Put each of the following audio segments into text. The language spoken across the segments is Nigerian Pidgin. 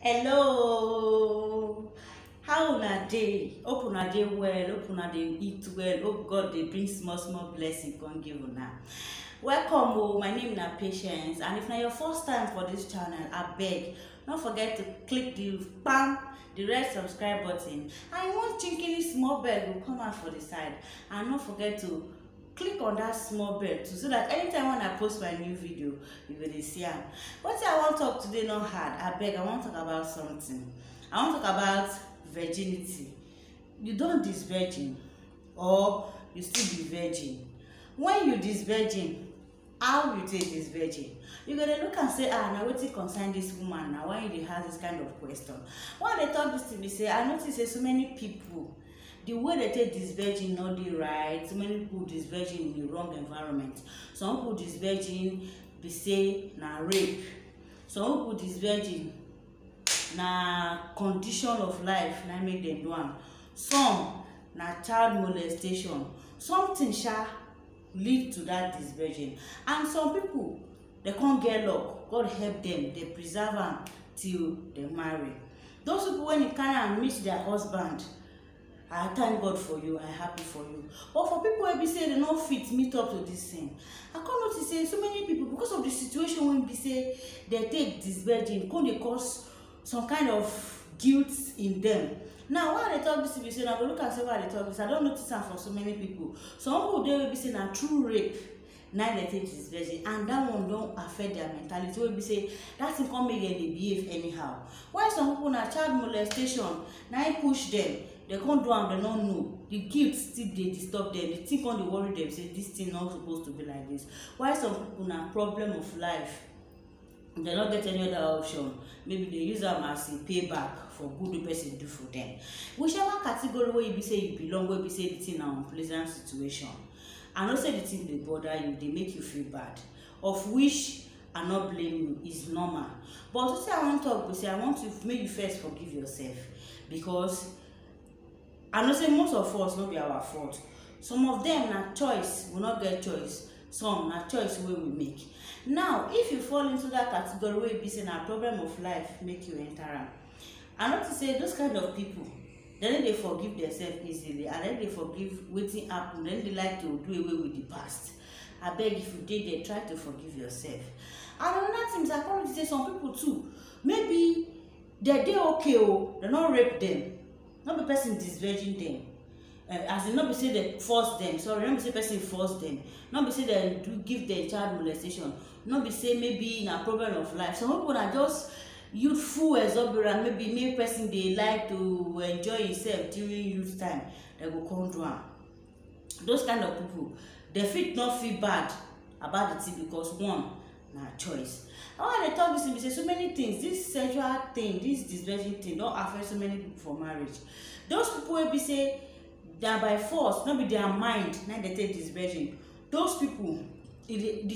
Hello, how una dey? Hope una dey well, hope una dey eat well, hope God dey bring small blessing come give una. Welcome my name na Patience, and if na your first time for this channel, abeg don't forget to click the red subscribe button, and one chinkily small bell will come out for the side, and don't forget to click on that small bell too, so that anytime when I post my new video, you will see am. Wetin I wan talk today no hard. Abeg, I wan talk about something. I wan talk about virginity. You don dis virgin or you still be virgin? When you dis virgin, how you take dis virgin? You go dey look and say, na wetin concern dis woman na, why you dey ask this kind of question? Why I dey talk this thing be say, I notice say so many people, the way they take this virgin no dey right. So many people this virgin in the wrong environment. Some people this virgin be say na rape. Some people this virgin na condition of life na make them do am. Some na child molestation. Something sha lead to that this virgin. And some people they can't get luck. God help them. They preserve am till they marry. Those people when you can meet their husband, I thank God for you, I happy for you. But for people wey be say they no fit meet up to this thing, I come notice say so many people, because of the situation when be say they take this virgin, come dey cause some kind of guilt in them. Now why they talk this be say, now go look and say why they talk this. I don't notice am for so many people. Some people dey wey be say na true rape na they take this virgin, and that one don't affect their mentality. Wey be say that thing come make them dey behave anyhow. While some people na child molestation na it push them. They can't do am, they don't know. The guilt still they disturb them. The thing can't worry them. Say this thing not supposed to be like this. Why some people na problem of life, they don't get any other option. Maybe they use them as a payback for good the person do for them. Whichever category where you be say you belong, where you be say the thing na unpleasant situation, and also the thing they bother you, they make you feel bad, of which I not blame you, is normal. But what I want to talk be say, I want to make you first forgive yourself, because I know say most of us not be our fault. Some of them na choice, we not get choice. Some na choice wey we make. Now, if you fall into that category where you be saying a problem of life make you enter am, I know to say those kind of people, then they forgive themselves easily, and then they forgive wetin happen. Then they like to do away with the past. I beg, if you did, they try to forgive yourself. And another thing is, I come to say some people too, maybe they okay, they not rape them. Not be person disvirgin them, as in not be say they force them. Sorry, not be say person force them. Not be say they do give them child molestation. Not be say maybe in a problem of life. Some people are just youthful exuberant. Maybe make person they like to enjoy himself during youth time. They go come do am. Those kind of people, they fit not feel bad about the thing, because one na choice. Why they talk this thing, say so many things, this sexual thing, this disvirgin thing don't affect so many people for marriage. Those people will be say that by force, not be their mind, now they take disvirgin. Those people, the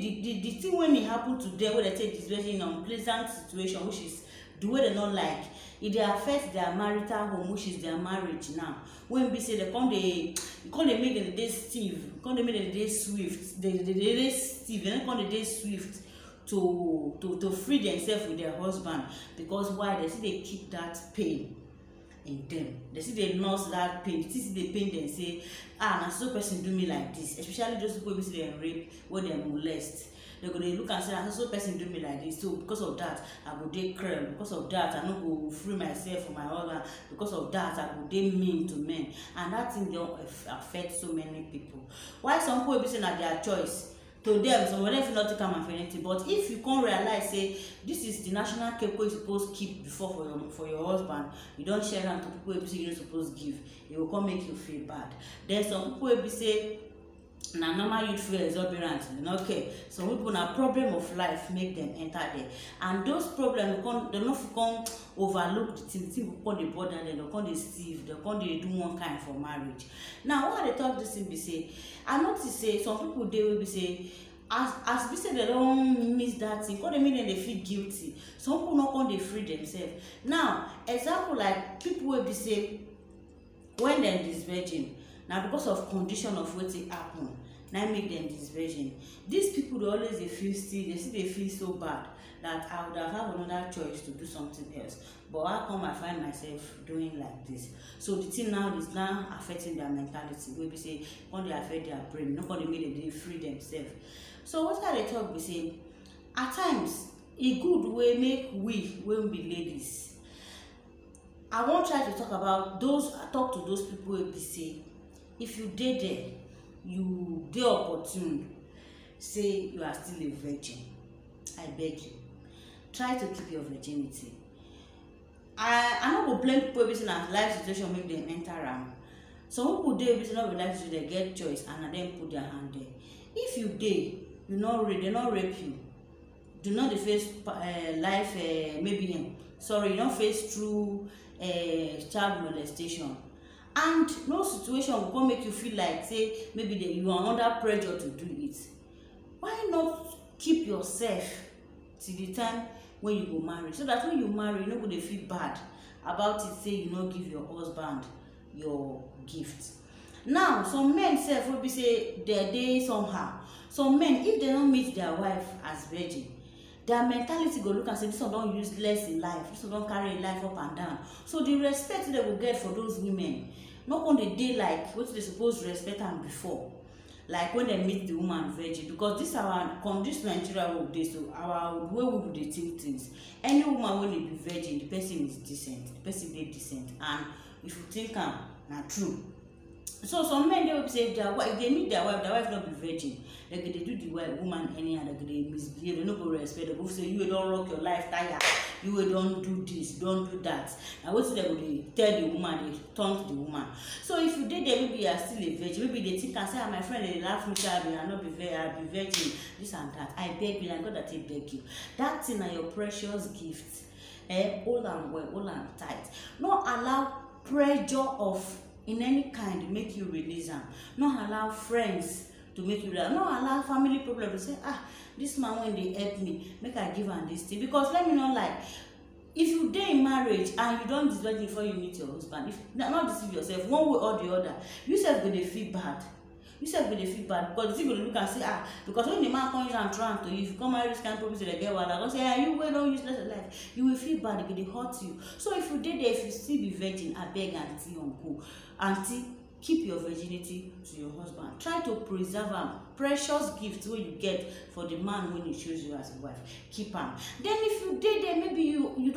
thing when it happen to them, when they take disvirgin in an unpleasant situation, which is the way they not like, it they affect their marital home, which is their marriage now. When we say they make them the day Steve, they make them the day swift, they Steve, they come the day swift to free themselves with their husband. Because why? They see they keep that pain in them. They see they nurse that pain. They see the pain, they say, na so person do me like this. Especially those people who see them rape, where they molest. They go they look and say, na so person do me like this. So because of that, I go dey cruel. Because of that, I no go free myself from my husband. Because of that, I go dey mean to men. And that thing don't affect so many people. Why some people be saying that their choice to them, so whether if you not take am for anything, but if you can't realize say this is the national cake you supposed to keep before for your husband, you don't share them to people who say you supposed to give, it will come make you feel bad. Then some people will be say na normal youthful exuberant, okay. Some people na problem of life make them enter there, and those problems they not come overlook the thing come dey bother them, they come dey Steve, they come dey do one kind for marriage. Now why they talk this thing be say, I notice say some people they will be say, as we say they don't miss that thing, because they mean they feel guilty. Some people not come they free themselves. Now example like people will be say when they're this virgin, now because of condition of wetin happen, now make them this virgin. These people they always they feel still, they feel so bad that I would have another choice to do something else. But how come I find myself doing like this? So the thing now is now affecting their mentality. Wey be say when they affect their brain, nobody make them dey free themselves. So what I dey talk be say, at times e good way make we wey be ladies. I wan try to talk about talk to those people wey be say, if you dey there, you dey opportune, say you are still a virgin, I beg you, try to keep your virginity. I no go blame people wey be say na life situation make dem enter am. Some people dey wey be say no be life situation, dem get choice and na dem put their hand there. If you dey, you no rape, dem no rape you, do not dey face life you no face through child molestation, and no situation go come make you feel like say maybe you are under pressure to do it. Why not keep yourself till the time when you go marry, so that when you marry you no go dey feel bad about it, say you no give your husband your gift. Now some men sef wey be say dem dey somehow. Some men, if they don't meet their wife as virgin, their mentality go look and say this one don use less in life, this one don carry life up and down. So the respect they will get for those women no go dey like what they suppose respect am before, like when they meet the woman virgin. Because this Nigeria wey dey, so our way we dey think things, any woman wey dey be virgin, the person is decent, the person dey decent, and if you think am na true. So some men dey wey say if they meet their wife no be virgin, they go dey do the woman anyhow, they go dey misbehave, they no go respect. They go say you don rock your life tire, you don do this, don do that, and wetin they go dey tell the woman, they turn to the woman. So if you dey there, maybe you are still a virgin, maybe they think and say, my friend dey laugh me, say I no be virgin, this and that. I beg you, na God that take beg you. That thing na your precious gift. Hold am well, hold am tight. No allow pressure of in any kind make you release am. No allow friends to make you release am. No allow family problem to say, this man when they help me, make I give am this thing. Because let me not lie, if you dey in marriage and you don disvirgin before you meet your husband, if not deceive yourself, one way or the other, you sef go dey feel bad. You sef go dey feel bad, because you go look and say, because when the man come use am throw am to you, if you come marry this kind of people, they get wahala, go say, you wey don use less of life, you will feel bad, e go dey hurt you. So if you dey there, if you still be virgin, abeg aunty, uncle, aunty, keep your virginity to your husband. Try to preserve am. Precious gift wey you get for the man when he choose you as a wife, keep am. Then if you dey there, maybe you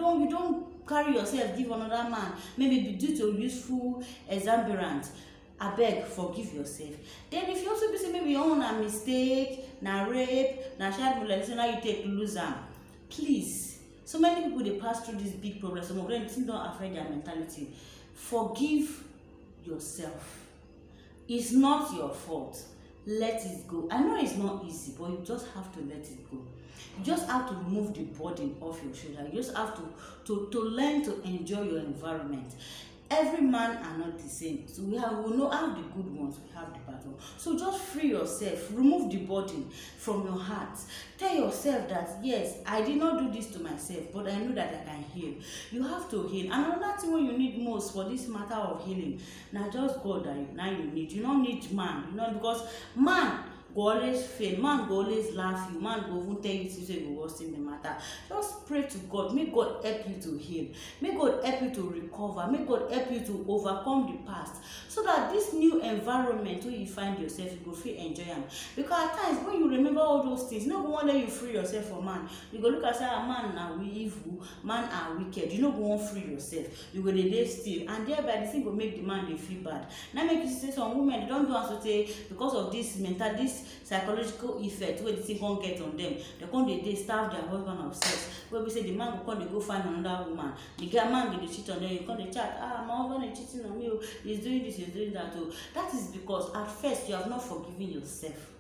don't carry yourself give another man, maybe be due to useful exuberance, abeg forgive yourself. Then if you also be say maybe your own na mistake, na rape, na child molestation, now you take lose am, please. So many people dey pass through this big problem. Some of them still don affect their mentality. Forgive yourself. It's not your fault. Let it go. I know it's not easy, but you just have to let it go. You just have to remove the burden off your shoulder. You just have to learn to enjoy your environment. Every man are not the same. So we know have the good ones, we have the bad ones. So just free yourself, remove the burden from your heart. Tell yourself that yes, I did not do this to myself, but I know that I can heal. You have to heal. And another thing what you need most for this matter of healing, now just God that now you need. You don't need man, because man go always fail, man go always laugh you, man go even tell you to say go worst in the matter. Just pray to God, make God help you to heal, make God help you to recover, make God help you to overcome the past, so that this new environment where you find yourself, you go feel enjoy am. Because at times when you remember all those things, you no go want let you free yourself from man. You go look and say, man are evil, man are wicked. You no go want free yourself. You go dey still, and thereby the thing go make the man dey feel bad. Now make you say some women they don't do as to say because of this mental, this psychological effect wey the thing can get on them, they come dey starve their husband of sex. Where we say the man go come dey go find another woman, the guy man go dey cheat on them, you come dey chat, my husband is cheating on me, he's doing this, he's doing that. That is because at first you have not forgiven yourself,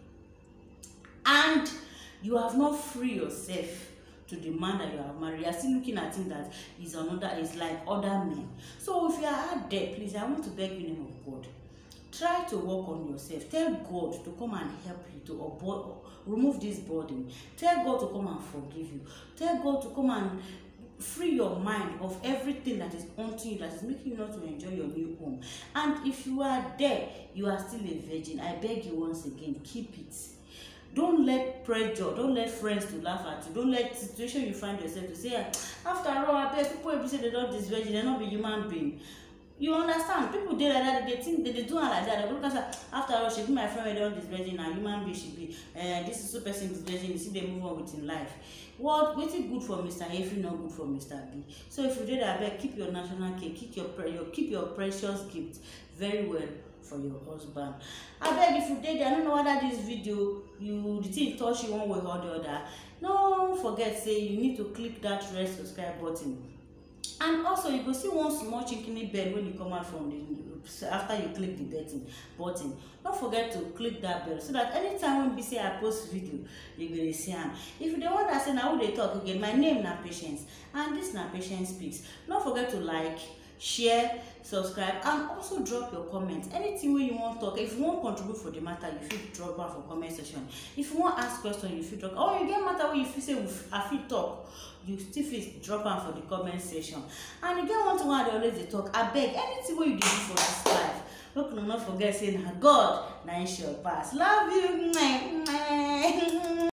and you have not free yourself to the man that you have married. You are still looking at him that is like other men. So if you are out there, please, I want to beg you in the name of God, try to work on yourself. Tell God to come and help you to remove this burden. Tell God to come and forgive you. Tell God to come and free your mind of everything that is haunting you, that is making you not to enjoy your new home. And if you are there, you are still a virgin, I beg you once again, keep it. Don't let pressure, don't let friends to laugh at you, don't let situation you find yourself to say, after all, I bet people will say they don't this virgin, they not be human being. You understand? People dey like that, they think they do like that. They look and say, after all, she be my friend, they don't this virgin, and human being she be. This is so person this virgin, you see they move on with in life. What wetin good for Mr. A if not good for Mr. B? So if you did that, abeg keep your national cake, keep your precious gift very well for your husband. Abeg if you did, I don't know whether this video the thing touch you one way or the other. Don't forget say you need to click that red subscribe button. And also you go see one small chinkini bell when you come out from after you click the button. Don't forget to click that bell so that anytime when we say I post video, you go see am. If you don't want to say now who they talk again, my name na Patience and this na Patience Speaks. Don't forget to like, share, subscribe, and also drop your comments. Anything where you want to talk, if you want to contribute for the matter, you fit drop one for comment section. If you want to ask questions, you fit talk. Or you get matter where you feel say I fit talk, you still fit drop one for the comment section. And you get one thing where they always talk, I beg anything where you do for this life. Don't forget saying God, na him sure pass. Love you.